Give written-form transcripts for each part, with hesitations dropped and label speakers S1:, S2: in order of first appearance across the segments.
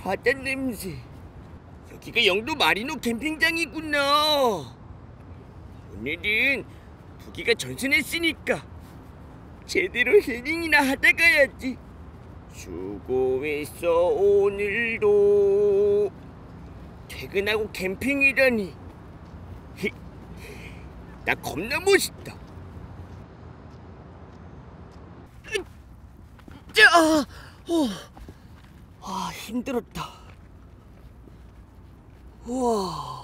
S1: 바다 냄새. 여기가 영도 마리노 캠핑장이구나. 오늘은 부기가 전선했으니까 제대로 힐링이나 하다 가야지. 수고했어 오늘도. 퇴근하고 캠핑이라니. 나 겁나 멋있다. 힘들었다. 우와.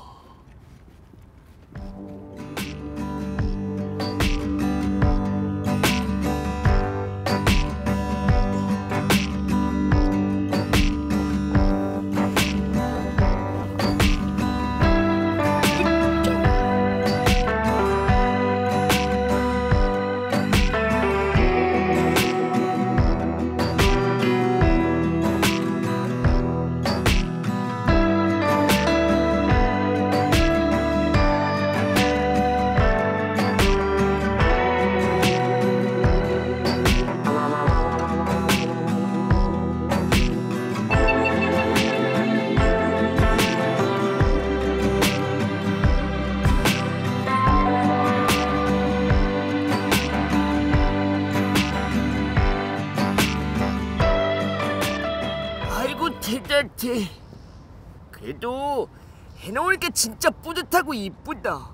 S1: 대단해. 그래도 해놓으니까 진짜 뿌듯하고 이쁘다.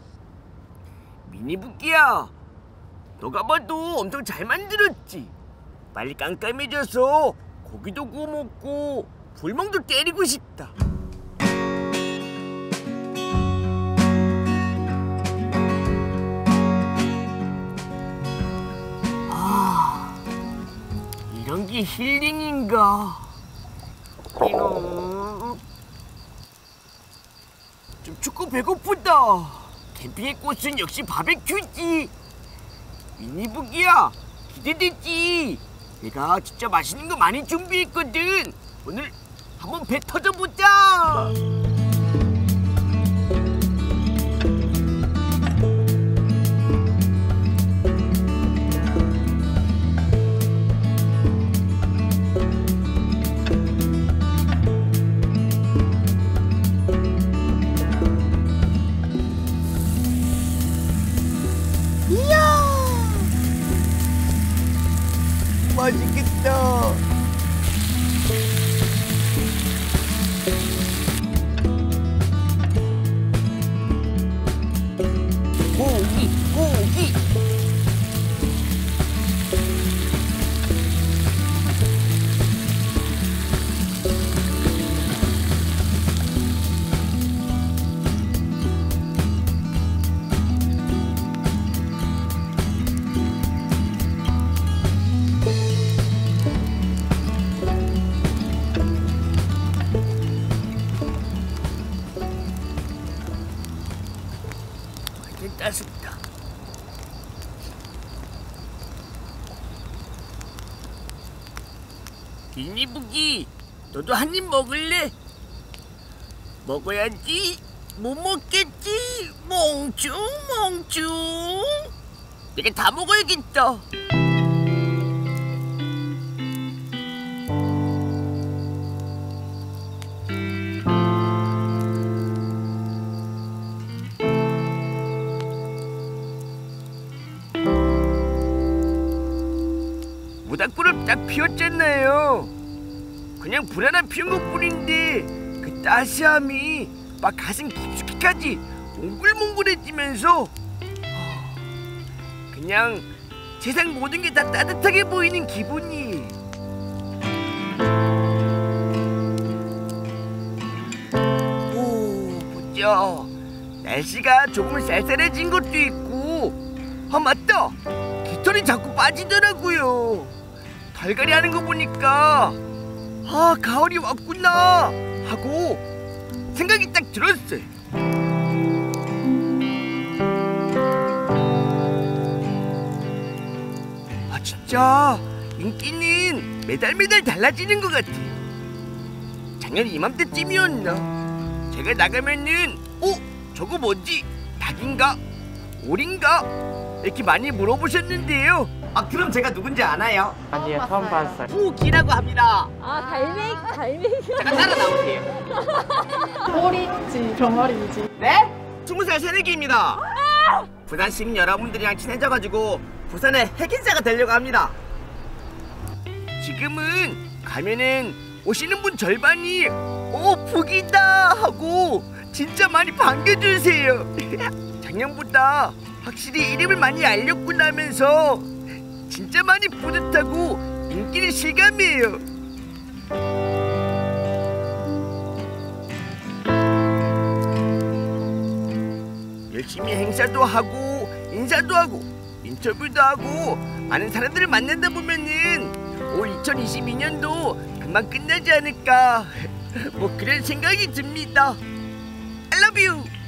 S1: 미니부기야, 너가 봐도 엄청 잘 만들었지? 빨리 깜깜해져서 고기도 구워 먹고 불멍도 때리고 싶다. 이런 게 힐링인가? 좀 춥고 배고프다. 캠핑의 꽃은 역시 바베큐지. 미니부기야, 기대되지? 내가 진짜 맛있는 거 많이 준비했거든. 오늘 한번 배 터져보자. 맛있겠다. 고기, 고기. 따숩다. 미니부기, 너도 한 입 먹을래? 먹어야지. 못 먹겠지? 멍충 멍충. 내가 다 먹어야겠다. 모닥불을 딱 피웠잖아요. 그냥 불 하나 피운 것뿐인데 그 따스함이 막 가슴 깊숙이까지 몽글몽글해지면서 그냥 세상 모든 게 다 따뜻하게 보이는 기분이. 오, 보자. 날씨가 조금 쌀쌀해진 것도 있고. 아, 맞다. 깃털이 자꾸 빠지더라고요. 털갈이 하는 거 보니까 아, 가을이 왔구나 하고 생각이 딱 들었어요. 아, 진짜 인기는 매달 달라지는 것 같아요. 작년 이맘때쯤이었나 제가 나가면은 저거 뭐지? 닭인가? 오리인가? 이렇게 많이 물어보셨는데요. 아 그럼 제가 누군지 아나요?
S2: 아니요, 처음 봤어요.
S1: 후기라고 합니다.
S3: 아, 달매기.
S1: 잠깐 따라 나오세요.
S4: 꼴인지 병아리인지.
S1: 네? 20살 새내기입니다. 부산 시민 여러분들이랑 친해져가지고 부산의 핵인싸가 되려고 합니다. 지금은 가면은 오시는 분 절반이 북이다 하고 진짜 많이 반겨주세요. 작년보다 확실히 이름을 많이 알렸구나 하면서 진짜 많이 뿌듯하고 인기를 실감해요. 열심히 행사도 하고 인사도 하고 인터뷰도 하고 많은 사람들을 만나다 보면은 올 2022년도 금방 끝나지 않을까 뭐 그런 생각이 듭니다. I love you.